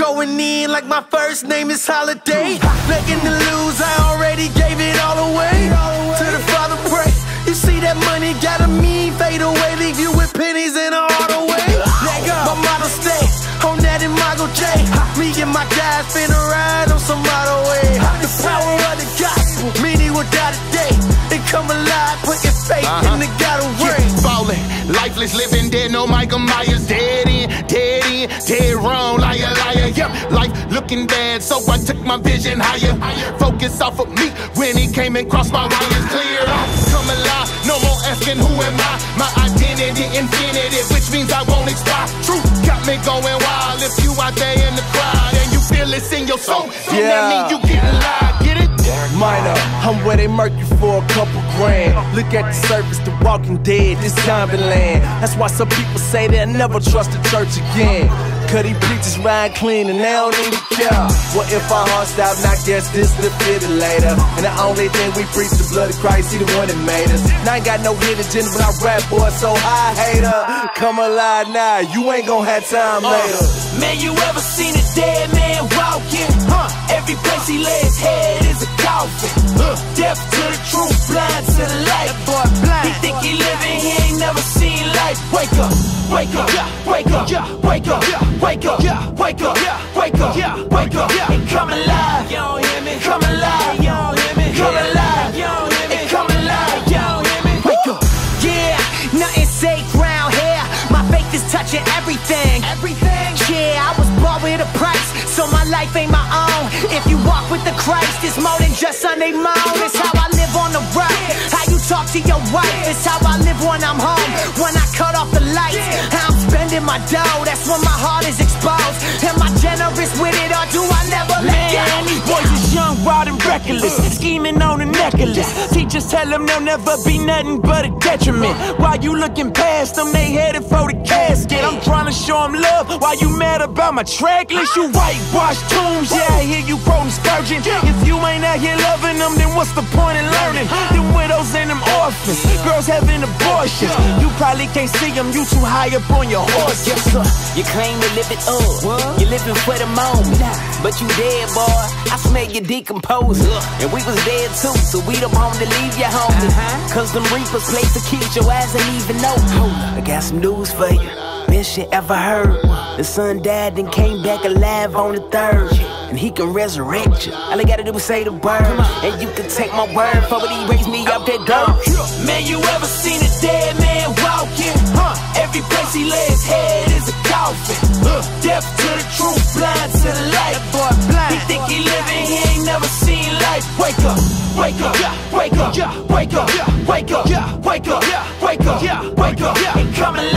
going in like my first name is Holiday. Nothing to lose, I already gave it all away. To the Father pray. You see that money got a mean fade away, leave you with pennies in a auto way. My motto stay on that Imago J. Me and my guys finna ride on some auto way. The power of the gospel, meaning without a day. It come alive, put your faith in the God of rain. Falling, lifeless, living dead, no Michael Myers. Dead in, dead wrong, liar, liar. Yep, life looking bad, so I took my vision higher. Focus off of me when he came and crossed my wires. Clear off, come alive, no more asking who am I. My identity infinity, which means I won't expire. Truth got me going wild. If you out there in the crowd and you feel this in your soul, so that mean you getting live, get it? Minor, I'm where they murk you for a couple grand. Look at the surface, the walking dead, this zombie land. That's why some people say they'll never trust the church again. Cause these preachers ride clean and they don't even care. What if our hearts stop? I guess this defibrillator. And the only thing we preach the blood of Christ, he the one that made us. And I ain't got no hidden agenda, but I rap, boy, so high, hater. Come alive now, you ain't gon' have time later. Man, you ever seen a dead man walking? Every place he lay his head is a coffin. Deaf to the truth, blind to the light. He think he living, he ain't never seen life. Wake up, wake up, wake up, wake up, wake up, wake up, wake up, wake up, and come alive. You don't hear me? Come alive. You don't hear me? Come alive. You don't hear me? Come alive. You don't hear me? Wake up. Yeah, nothing sacred round here. My faith is touching everything. Yeah, I was bought with a price, so my life ain't my own. If you walk with the Christ, it's more than just Sunday morning. It's how I live on the road, how you talk to your wife. It's how I live when I'm home, when I cut off the lights. How I'm spending my dough, that's when my heart is exposed. Am I generous with it, or do I never let go? These boys is young, wild, and reckless, scheming on a necklace. Teachers tell them they'll never be nothing but a detriment. While you looking past them, they headed for the casket. I'm trying to show them love while you mad about my track list. You whitewash tombs, yeah, I hear you quoting Spurgeon. If you ain't out here loving them, then what's the point in learning? Them widows and them orphans, girls having abortions. You probably can't see them, you too high up on your horse. Yes, sir. You claim to live it up, you living for the moment, but you dead, boy. I smell you decomposing, and we was dead too, so we don't want to leave you home. Cause them reapers play to kill your ass ain't even know. I got some news for you, best you ever heard. The son died and came back alive on the third, and he can resurrect you. All I gotta do is say the word, and you can take my word for what he raised me up that dirt. Man, you ever seen a dead man walking? Every place he lay his head is a coffin. Deaf to the truth, blind to the light. He think he living, he ain't never seen life. Wake up, wake up, wake up, wake up, wake up, wake up, wake up, wake up, and come alive.